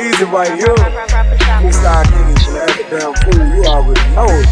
easy right here. Freestyle King, the damn fool, you already know it.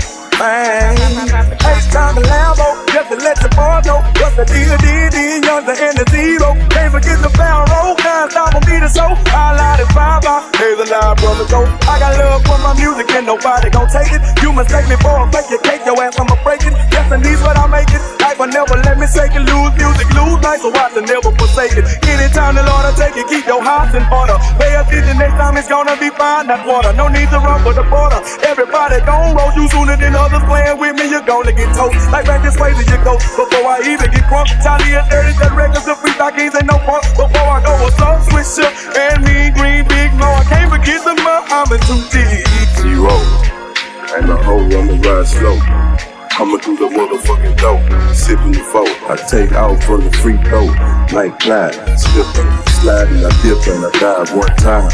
Man, H-time the Lambo, just to let the boy know what's the deal, younger and the zero. Can't forget the barrel roll, non-stop on me to show. I lied at 5 out, here's a live brother go. I got love for my music and nobody gon' take it. You mistake me for a fake, you cake your ass, I'ma break it. Destiny's what I make it, life will never let me shake it. Lose music, lose life, so I should never forsake it. Anytime the Lord will take it, keep your house in order. Pay attention, next time it's gonna be fine, not water. No need to run for the border. Everybody gon' roll you sooner than others playing with me, you're gonna get toast. Like back this way till you go. Before I even get crunk, Chalie and 30, that records, the Freestyle Kings ain't no punk. Before I go, a soul switcher and me, green, big, no, I can't forget the mud, I'm in too deep. Zero, and the hoe, I'ma ride slow. I'ma do the motherfucking dope, sippin' the folk. I take out for the free throw, like Clyde, slippin', sliding, I dip and I dive one time.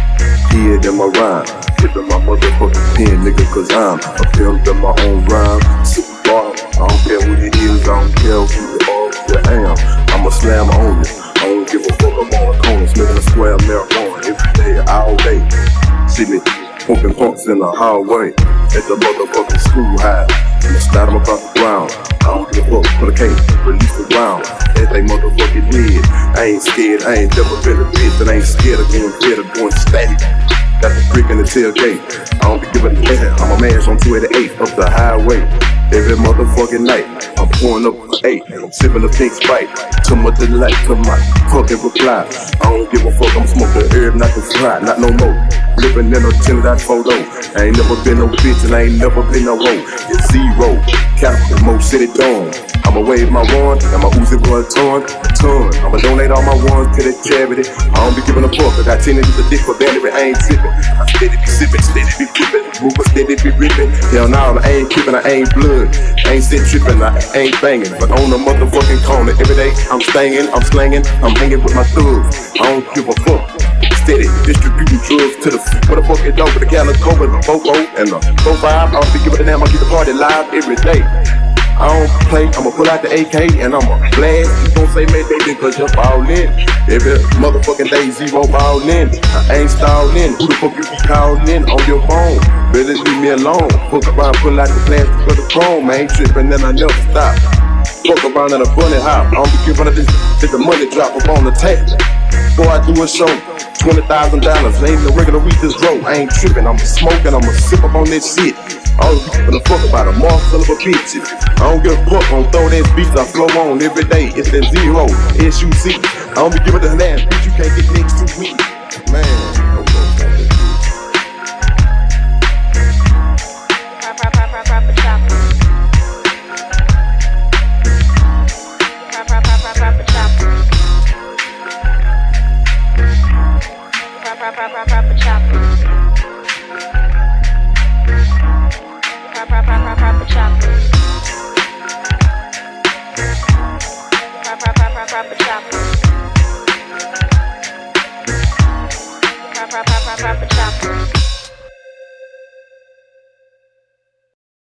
Kid in my rhyme, tippin' my motherfucking pen, nigga, cause I'm a pimp in my own rhyme. Super bar, I don't care who it is, I don't care who you am. I'ma slam on you, I don't give a fuck, I'm on the corner, smoking a square marijuana every day, all day. See me pumping pumps in the hallway, at the motherfucking schoolhouse. I'ma slide them across the ground. I don't give a fuck, but I can't release the round. At they motherfucking head. I ain't scared, I ain't never been a bitch that ain't scared of going dead or going static. Got the brick in the tailgate. I don't be giving a damn. I'm a mash on 288 up the highway. Every motherfucking night, I'm pouring up 8 and I'm sipping a pink Sprite. To my delight, to my fucking reply. I don't give a fuck, I'm smoking herb, not the fry, not no more. Living in a tinted photo. I ain't never been no bitch and I ain't never been no hoe. It's zero, Captain Mo City Dawn. I'ma wave my wand and my Uzi for a ton. I'ma donate all my ones to the charity. I don't be giving a fuck, I got 10 inches of dick for vanity, I ain't tipping. I steady be sipping, steady be flipping, moving, steady be ripping. Hell no, I ain't tripping, I ain't blood. I ain't sit tripping, I ain't banging. But on the motherfucking corner, every day I'm stangin', I'm slangin', I'm hanging with my thugs. I don't give a fuck. Steady distributing drugs to the what the fuck it don't with the calico and the Fofo and the 4-5. I don't be giving a damn, I keep the party live every day. I don't play, I'ma pull out the AK and I'ma blast. You gon' say maybe cause you're ballin'. Every motherfucking day, zero ballin'. I ain't stallin'. Who the fuck you be callin' on your phone? Better leave me alone. Fuck around, pull out the plastic for the chrome. I ain't trippin' and I never stop. Fuck around in a bunny hop. I don't be giving a this, let the money drop up on the tape. Before I do a show, $20,000. Ain't no regular weed this road. I ain't trippin', I'm smoking, I'ma sip up on that shit. All the people the fuck about a motherfucker of a bitch. I don't give a fuck, I'm throw that beats, I flow on every day. It's that zero, S-U-C. I don't be giving a damn, bitch, you can't get next to me. Man. Proper